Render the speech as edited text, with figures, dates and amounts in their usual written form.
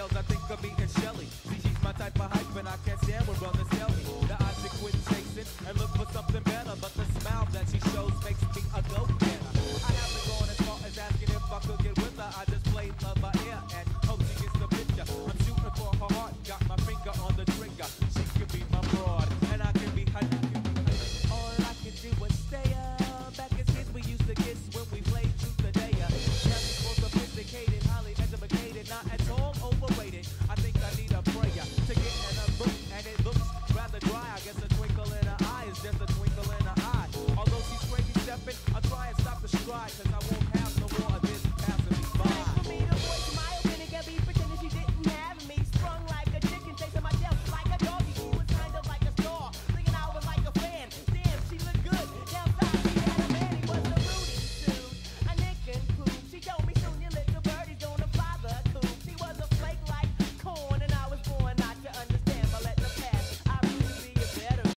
girls, I think of me and Shelly. See, she's my type of hype, and I can't stand when brothers tell me that I should quit chasing and look for something better. But the smile that she shows makes me a go-getter. I have